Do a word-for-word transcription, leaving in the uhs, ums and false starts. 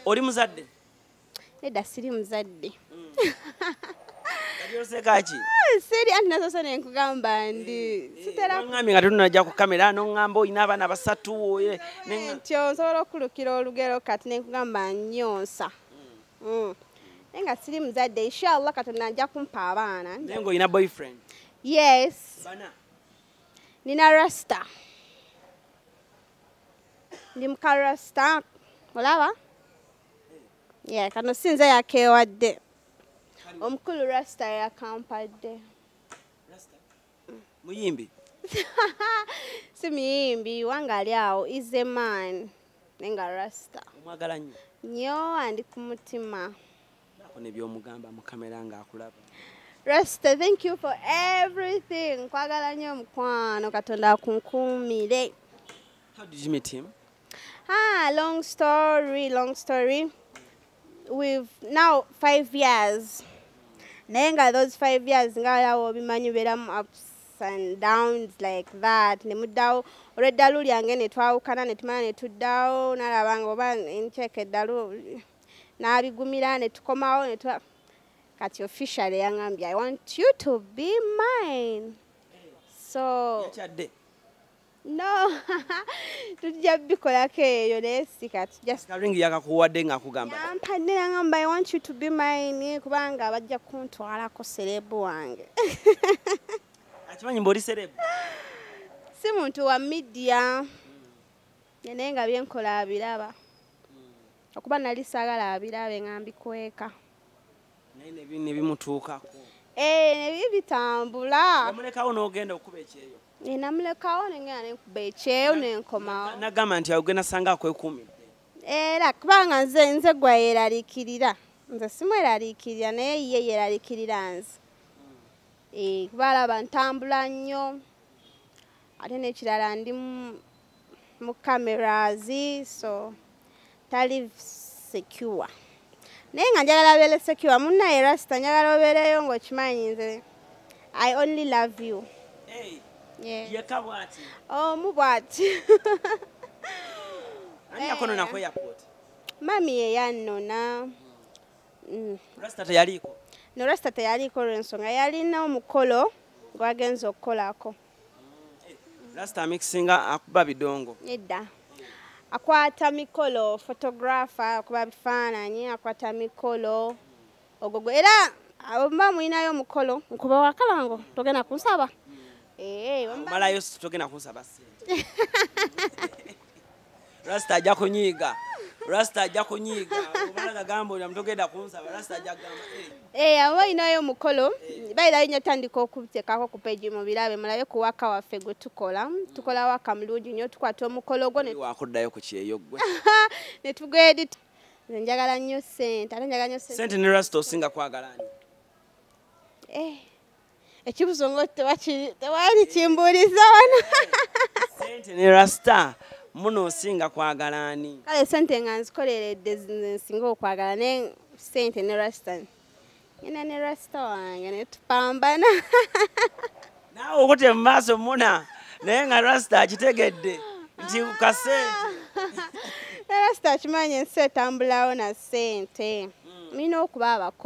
Oli muzadde? Nedda siri muzadde. Kati oseka ki? Siri anti nazo sone nkugamba ndi. Sitera ngambye nga tunajja ku kamera n'ongamba oyina abaana basatu oye. Ntyo nsobola okulukira olugero kati ne nkugamba nyonsa. Mm. Nenga siri muzadde inshallah Katonda ajja kumpa abaana. Nengo ina boyfriend? Yes. Bana. Nina Rasta. Ndi muka Rasta. Olaba? Yeah, kano sinze yakeewadde. Omukulu Rasta yakampadde. Rasta? Muyimbi? Si muyimbi, Wange ali awo is a man. Nenga Rasta. Omwagala nnyo? Nnyo andi ku mutima. Ne by'omugamba mu kamera ng'akulaba. Rasta, thank you for everything. Kwagala nnyo mukwano Katonda akunkuumire. How did you meet him? Ah, long story, long story. We've now five years. Nenga those five years ngala obimanyi beramu ups and downs like that. Ne muddawo olw'eddalu lyange ne twawukana ne tumala ne tuddawo nalabanga oba ncheeka eddalu n'abigumira ne tukomawo ne twa kati officially yangambye I want you to be mine. So Yachadde? no, tujja bikolako eyo naye si kati just karingi yakakuwadde ng'akugamba. Yampadde yangamba I want you to be mine kubanga bajja kuntwalako serebu wange. Akimanyi mboli serebu? Si muntu wa media. Naye nga byenkola abiraba. Okuba nali saagala abirabe nga mbikweka. Naye ne bimutuukako. Eh, ne bibitambula. Namulekawo n'ogenda okuba ekyeyo. Ne namulekawo nengenda ne nkuba ekyeyo ne nkomawo. Nagamba nti agenda sanga akwekuumidde. Era kubanga nze nze gwa yeraliikirira. Nze simweraliikirira naye ye yeraliikirira nze. Eh, kuba alaba ntambula nnyo. Ate n'ekirala ndi mu cameras so tali secure. Naye nga njagala abeere secure. Munnaye Rasta njagala obeereyo ng'okimanyi nze. I only love you. Hey. Yeah. Yeka bwati. Oh, mu bwati. Ani yakono nako airport? Mami ye yannona. Mm. Rasta teyaliko? No, Rasta teyaliko olw'ensonga yalina omukolo gwagenza okukolako. Mm. Rasta mixinga akuba bidongo. Nedda. Akwata mikolo photographer akuba bifaananyi akwata mikolo ogogo era abamba mwinayo omukolo nkuba wakabango togenda kunsaba. Eh, malayo togenda kunsaba sente. Rasta ajja kunyiiga. Rasta ajja kunyiiga. Obalaga gambo ya mtogenda kunsaba Rasta ajja gamba eh. Eh, abo inayo omukolo bayira nnyo tandika okutekako ku page mu birabe mulabe ku waka waffe gwe tukola. Tukola waka mulungi nnyo tukwata omukolo gwo ne wakuddayo ku kyeyo gwe. Ne tugedit. Nze njagala nnyo sente. Ate njagala nnyo sente. Sente ne Rasta osinga kwagalani. Eh. Ekibuzo ngo tewaki tewali kimbuliza wano. Sente ne Rasta muno osinga kwagalani. Kale sente nga nzikoleredde nsinga okwagala ne sente ne Rasta. Ina ne Rasta wange ne tupambana. Naawe okote mu maaso muna naye nga Rasta akitegedde nti kasente. Rasta akimanyi ensi etambulawo na sente. Mina okuba abako